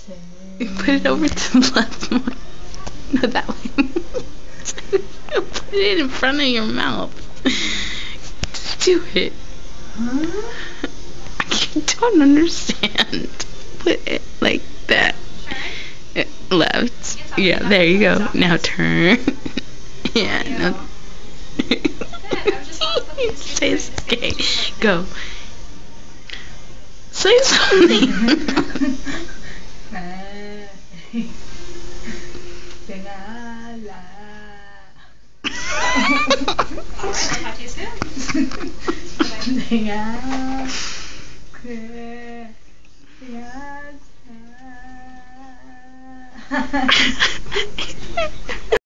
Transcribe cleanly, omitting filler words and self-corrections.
Put it over to the left more. No, that way. Put it in front of your mouth. Just do it. Huh? I don't understand. Put it like that. Left. Yeah, there you go. Now turn. Yeah, no. Say it's okay. Go. Say something. Talk to you soon.